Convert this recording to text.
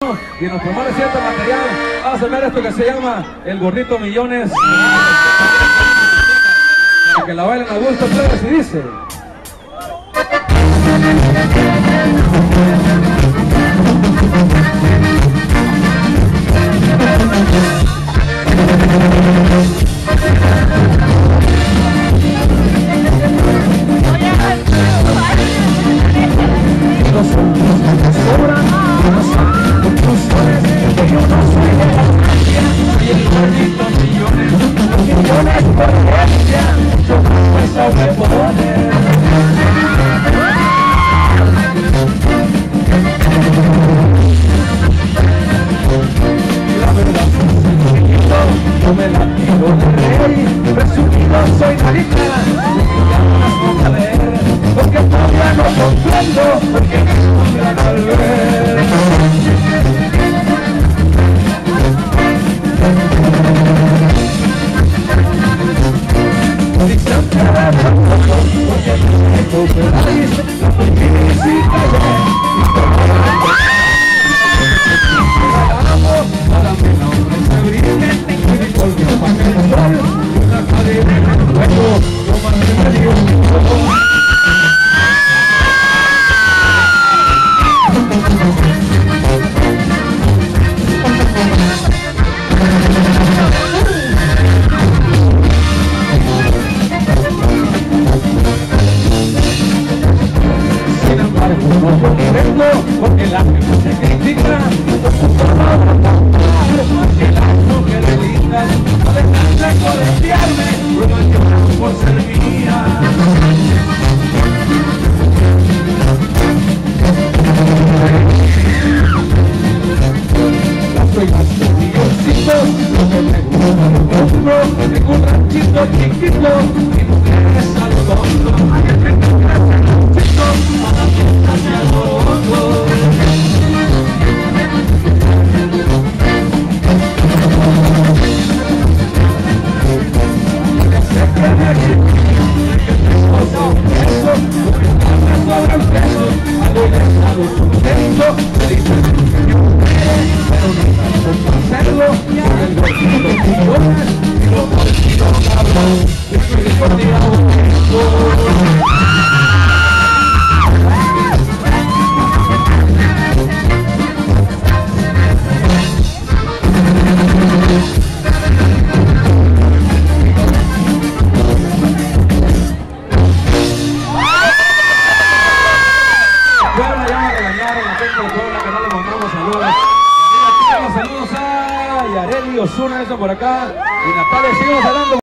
y nos promete cierto material. Vamos a ver esto que se llama el Gorrito Millones, para que la bailen a gusto, plebes, y dice: yo me la tiro de rey, presumido soy marica, a ver, porque todavía no comprendo, porque me escondan al ver. Distante de nosotros, oye, me cooperáis, la publicidad para mi nombre se brinde. Porque para que el sol, una cadena en el fuego, yo más que me dio un sin embargo, no comprendo porque la gente se critica, porque las mujeres lindas no dejan de codetearme, prueban que lloran por ser mía. Las oigas de milloncitos, lo que me gusta del mundo, tengo un ranchito chiquito, y mujeres al fondo, hay que tener chicos, para la fiesta de agosto. Saludos a Yareli Osuna, eso por acá, y Natalia, seguimos hablando.